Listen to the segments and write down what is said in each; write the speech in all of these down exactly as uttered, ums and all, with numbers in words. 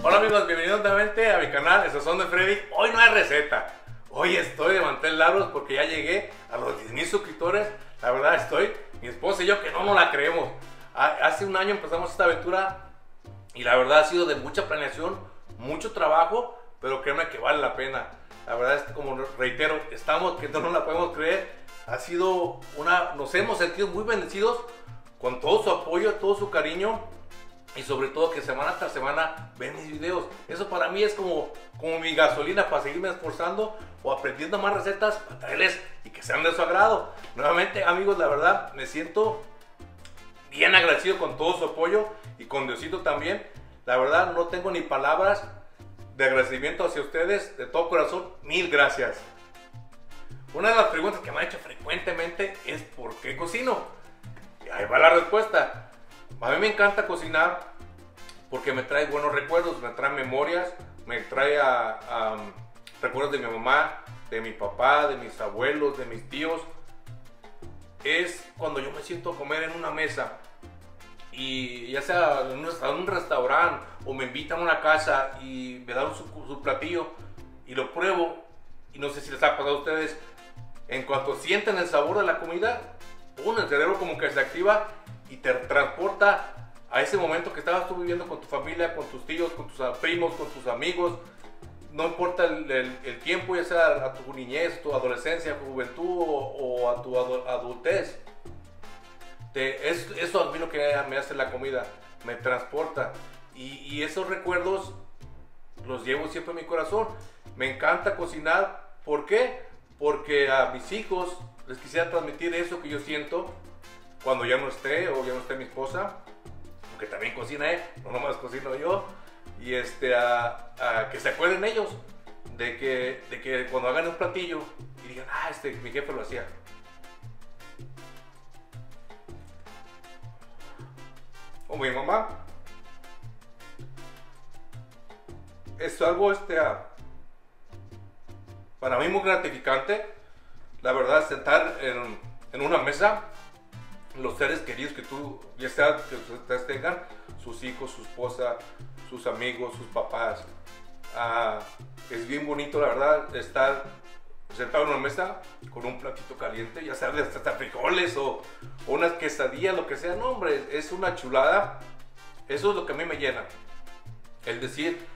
Hola amigos, bienvenidos nuevamente a mi canal, El Sazón de Freddy. Hoy no hay receta, hoy estoy de mantel largos porque ya llegué a los diez mil suscriptores. La verdad estoy, mi esposa y yo, que no nos la creemos. Hace un año empezamos esta aventura y la verdad ha sido de mucha planeación, mucho trabajo, pero créeme que vale la pena. La verdad es que, como reitero, estamos que no nos la podemos creer. Ha sido una, nos hemos sentido muy bendecidos con todo su apoyo, todo su cariño. Y sobre todo que semana tras semana ven mis videos. Eso para mí es como, como mi gasolina para seguirme esforzando o aprendiendo más recetas para traerles y que sean de su agrado. Nuevamente amigos, la verdad me siento bien agradecido con todo su apoyo y con Diosito también. La verdad no tengo ni palabras de agradecimiento hacia ustedes. De todo corazón, mil gracias. Una de las preguntas que me han hecho frecuentemente es ¿por qué cocino? Y ahí va la respuesta. A mí me encanta cocinar porque me trae buenos recuerdos, me trae memorias, me trae a, a, recuerdos de mi mamá, de mi papá, de mis abuelos, de mis tíos. Es cuando yo me siento a comer en una mesa y ya sea en un, en un restaurante o me invitan a una casa y me dan su, su platillo y lo pruebo, y no sé si les ha pasado a ustedes, en cuanto sienten el sabor de la comida, ¡pum!, el cerebro como que se activa y te transporta a ese momento que estabas tú viviendo con tu familia, con tus tíos, con tus primos, con tus amigos. No importa el, el, el tiempo, ya sea a tu niñez, tu adolescencia, tu juventud o, o a tu adultez. Te, es, eso a mí lo que me hace la comida, me transporta. Y, y esos recuerdos los llevo siempre en mi corazón. Me encanta cocinar. ¿Por qué? Porque a mis hijos les quisiera transmitir eso que yo siento cuando ya no esté o ya no esté mi esposa, porque también cocina él, no nomás cocino yo, y este, a, a que se acuerden ellos de que, de que cuando hagan un platillo y digan, ah, este, mi jefe lo hacía. O mi mamá. Es algo este, a, para mí muy gratificante, la verdad, sentar en, en una mesa los seres queridos que tú, ya sea que ustedes tengan, sus hijos, su esposa, sus amigos, sus papás. Ah, es bien bonito, la verdad, estar sentado en una mesa con un platito caliente, ya sea de hasta frijoles o, o unas quesadillas, lo que sea. No, hombre, es una chulada. Eso es lo que a mí me llena. El decir,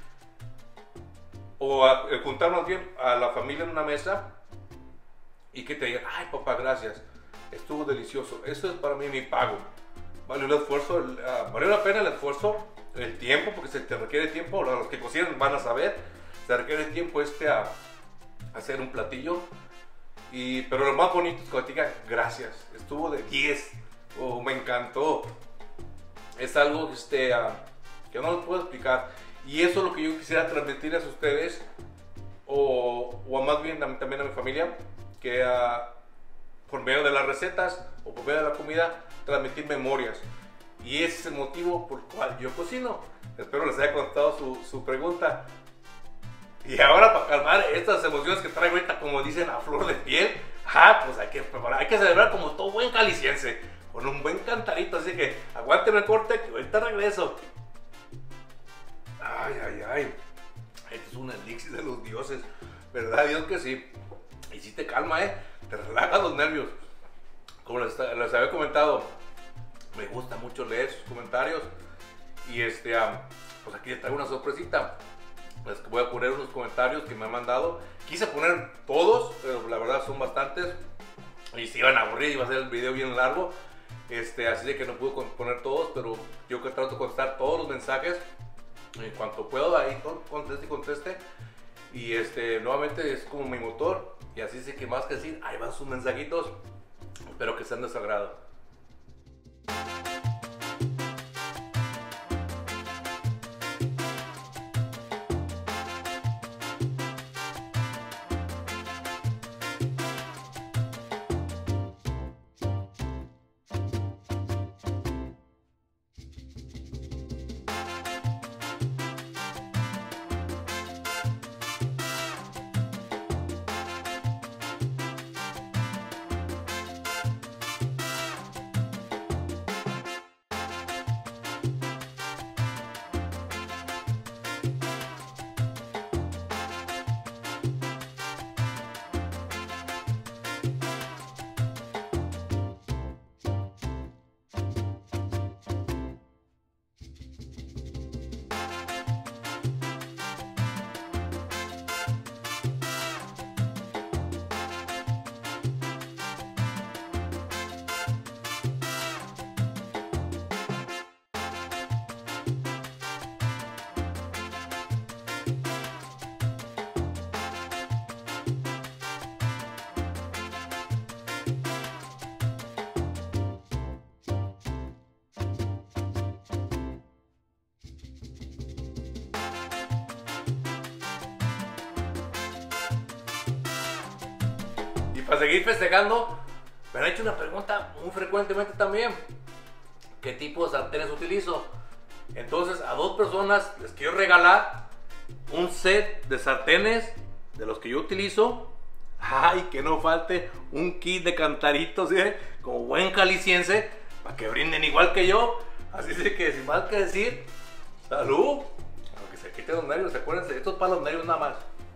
o a, el juntar más bien a la familia en una mesa y que te digan, ay papá, gracias, estuvo delicioso. Eso es para mí mi pago. Valió el esfuerzo, el, uh, valió la pena el esfuerzo, el tiempo, porque se te requiere tiempo. Los que cocinan van a saber, se requiere tiempo este a, a hacer un platillo. Y, pero lo más bonito es que te digan gracias, estuvo de diez, o oh, me encantó. Es algo este, uh, que no les puedo explicar. Y eso es lo que yo quisiera transmitirles a ustedes, o, o a más bien a, también a mi familia, que uh, por medio de las recetas o por medio de la comida, transmitir memorias. Y ese es el motivo por el cual yo cocino. Espero les haya contestado su, su pregunta. Y ahora, para calmar estas emociones que traigo ahorita, como dicen, a flor de piel, ah, pues hay que preparar, hay que celebrar como todo buen caliciense, con un buen cantarito. Así que aguanten el corte, que ahorita regreso. Ay, ay, ay. Esto es un elixir de los dioses, ¿verdad? Dios que sí. Y si te calma, eh, te relaja los nervios. Como les, les había comentado, me gusta mucho leer sus comentarios. Y este, um, pues aquí les traigo una sorpresita. Les voy a poner unos comentarios que me han mandado. Quise poner todos, pero la verdad son bastantes. Y se iban a aburrir, iba a ser el video bien largo. Este, así de que no pude poner todos, pero yo que trato de contestar todos los mensajes en cuanto puedo, ahí conteste y conteste. Y este, nuevamente es como mi motor. Y así sé que más que decir, ahí van sus mensajitos. Espero que sean de su agrado. para seguir festejando, me han hecho una pregunta muy frecuentemente también. ¿Qué tipo de sartenes utilizo? Entonces a dos personas les quiero regalar un set de sartenes de los que yo utilizo. Ay, que no falte un kit de cantaritos, ¿eh? Como buen jalisciense, para que brinden igual que yo. Así es que sin más que decir, salud. Aunque se quiten los nervios, acuérdense, esto es para los nervios nada más.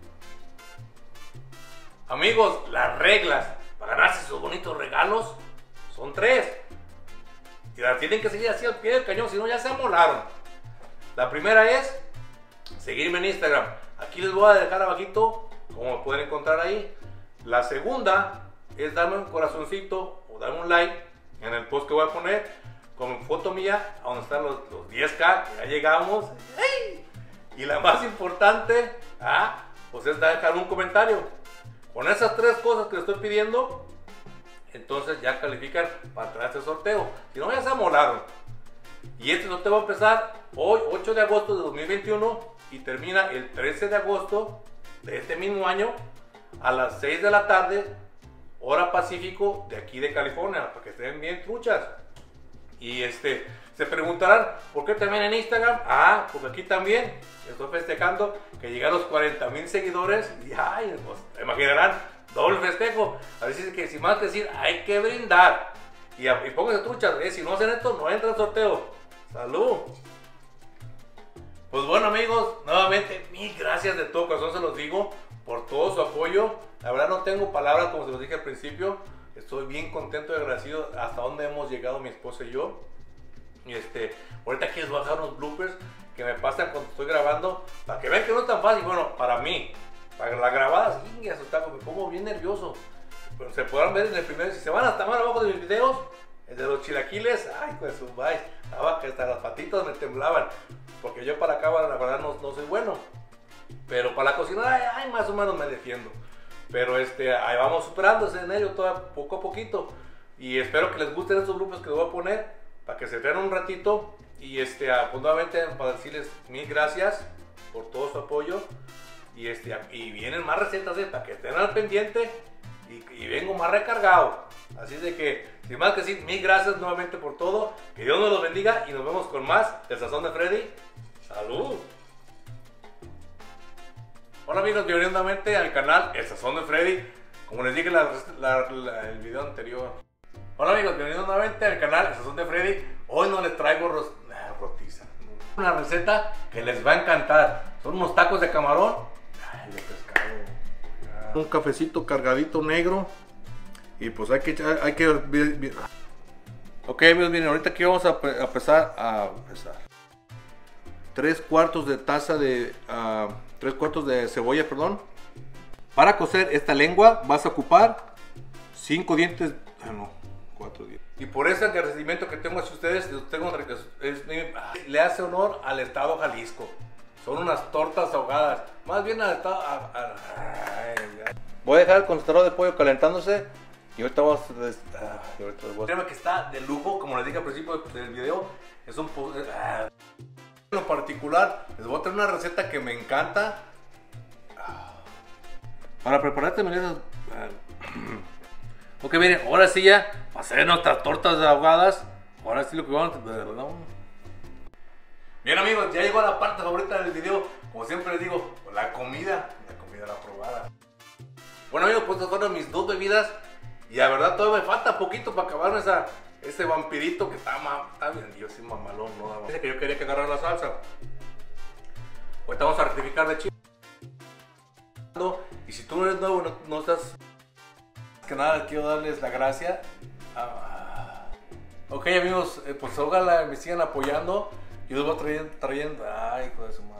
Amigos, las reglas para ganarse esos bonitos regalos son tres. Y las tienen que seguir así al pie del cañón, si no ya se amolaron. La primera es seguirme en Instagram. Aquí les voy a dejar abajito cómo me pueden encontrar ahí. La segunda es darme un corazoncito o darme un like en el post que voy a poner con foto mía, donde están los, los diez K, que ya llegamos. ¡Ay! Y la más importante, ah, pues es dejar un comentario. Con esas tres cosas que les estoy pidiendo, entonces ya califican para entrar a este sorteo. Si no, ya se amolaron. Y este sorteo va a empezar hoy, ocho de agosto de dos mil veintiuno, y termina el trece de agosto de este mismo año a las seis de la tarde, hora Pacífico de aquí de California, para que estén bien truchas. Y este, se preguntarán, ¿por qué también en Instagram? Ah, porque aquí también estoy festejando que llegué a los cuarenta mil seguidores. Y ay, pues, imaginarán, doble festejo. Así es que sin más que decir, hay que brindar. Y, y pónganse truchas, ¿eh? Si no hacen esto, no entra al sorteo. ¡Salud! Pues bueno, amigos, nuevamente mil gracias de todo corazón, se los digo, por todo su apoyo. La verdad no tengo palabras, como se los dije al principio. Estoy bien contento y agradecido hasta donde hemos llegado mi esposa y yo. Y este, ahorita aquí les voy a dejar unos bloopers que me pasan cuando estoy grabando, para que vean que no es tan fácil. Bueno, para mí, para la grabada, sí, me pongo bien nervioso. Pero se podrán ver en el primero, si se van hasta más abajo de mis videos, el de los chilaquiles, ay, pues su vais, estaba que hasta las patitas me temblaban, porque yo para acá, la verdad, no, no soy bueno. Pero para la cocina, ay, ay, más o menos me defiendo. Pero este, ahí vamos superando ese nervio todo poco a poquito. Y espero que les gusten estos grupos que les voy a poner, para que se vean un ratito. Y este, pues nuevamente para decirles mil gracias por todo su apoyo. Y, este, y vienen más recetas, ¿eh? Para que estén al pendiente. Y, y vengo más recargado. Así de que, sin más que decir, mil gracias nuevamente por todo. Que Dios nos los bendiga y nos vemos con más del Sazón de Freddy. ¡Salud! Hola amigos, bienvenidos nuevamente al canal El Sazón de Freddy. Como les dije en la, la, la, el video anterior. Hola amigos, bienvenidos nuevamente al canal El Sazón de Freddy. Hoy no les traigo ros, nah, rotiza. Una receta que les va a encantar. Son unos tacos de camarón. Ay, de pescado. Un cafecito cargadito negro. Y pues hay que hay que ok amigos, miren, ahorita aquí vamos a, a empezar a empezar. Tres cuartos de taza de uh, tres cuartos de cebolla, perdón. Para cocer esta lengua vas a ocupar cinco dientes, ah no, cuatro dientes. Y por ese agradecimiento que tengo hacia ustedes, tengo, es, es, le hace honor al estado Jalisco. Son unas tortas ahogadas, más bien al estado. A, a, ay, voy a dejar el concentrador de pollo calentándose y ahorita vamos a. Ah, ahorita voy a... Créeme que está de lujo, como les dije al principio del video. Es un. Ah, en lo particular, les voy a traer una receta que me encanta. Para preparar esta manera. Ok, miren, ahora sí ya, para hacer nuestras tortas ahogadas. Ahora sí lo que vamos a. Bien amigos, ya llegó a la parte favorita del video. Como siempre les digo, la comida. La comida la probada. Bueno amigos, pues estas fueron mis dos bebidas. Y la verdad todavía me falta poquito para acabarme esa. Este vampirito que está, está bien, Dios, sí, mamalón, no. Dice que yo quería que agarrara la salsa. Ahorita vamos a rectificar de chile. Y si tú no eres nuevo, no, no estás. Que nada, quiero darles la gracia. Ah. Ok, amigos, eh, pues ojalá me sigan apoyando. Yo les voy trayendo. trayendo ay, hijo de su madre.